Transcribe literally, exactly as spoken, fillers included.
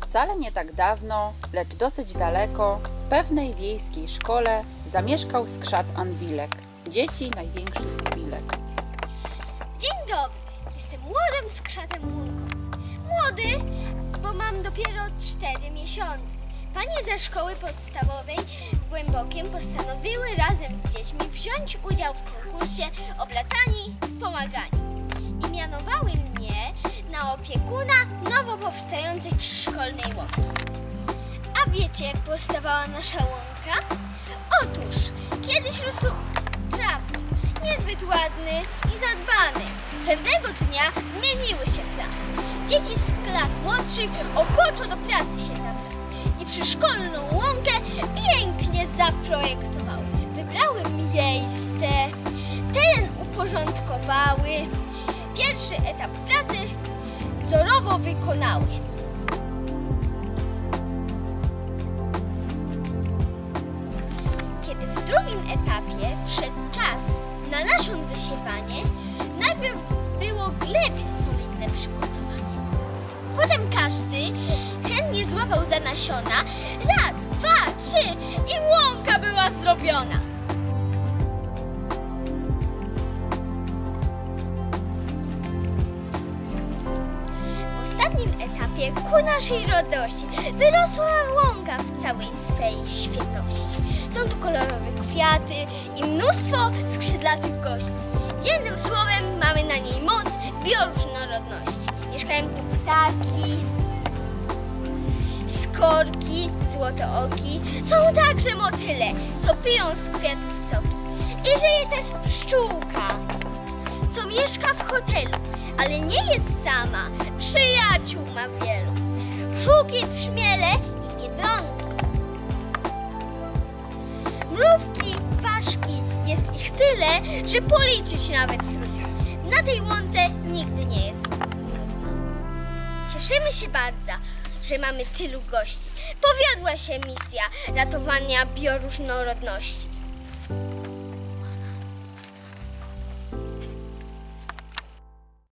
Wcale nie tak dawno, lecz dosyć daleko, w pewnej wiejskiej szkole zamieszkał skrzat Anwilek, dzieci największych chwilek. Dzień dobry, jestem młodym skrzatem Łąką. Młody, bo mam dopiero cztery miesiące. Panie ze szkoły podstawowej w Głębokiem postanowiły razem z dziećmi wziąć udział w konkursie Oblatani w pomaganiu i mianowały mnie na opiekuna nowo powstającej przyszkolnej łąki. A wiecie, jak powstawała nasza łąka? Otóż kiedyś rósł trawnik, niezbyt ładny i zadbany. Pewnego dnia zmieniły się plany. Dzieci z klas młodszych ochoczo do pracy się zabrały i przyszkolną łąkę pięknie zaprojektowały. Wybrały miejsce, teren uporządkowały. Pierwszy etap pracy wzorowo wykonały. Kiedy w drugim etapie przyszedł czas na nasion wysiewanie, najpierw było gleby solidne przygotowanie. Potem każdy chętnie złapał za nasiona. Raz, dwa, trzy i łąka była zrobiona. W ostatnim etapie ku naszej radości wyrosła łąka w całej swej świetności. Są tu kolorowe kwiaty i mnóstwo skrzydlatych gości. Jednym słowem mamy na niej moc bioróżnorodności. Mieszkają tu ptaki, skorki, złotooki. Są także motyle, co piją z kwiatów soki. I żyje też pszczółka, co mieszka w hotelu, ale nie jest sama. Przyjaciół ma wielu. Żuki, trzmiele i biedronki. Mrówki, ważki, jest ich tyle, że policzyć nawet trudno. Na tej łące nigdy nie jest nudno. Cieszymy się bardzo, że mamy tylu gości. Powiodła się misja ratowania bioróżnorodności.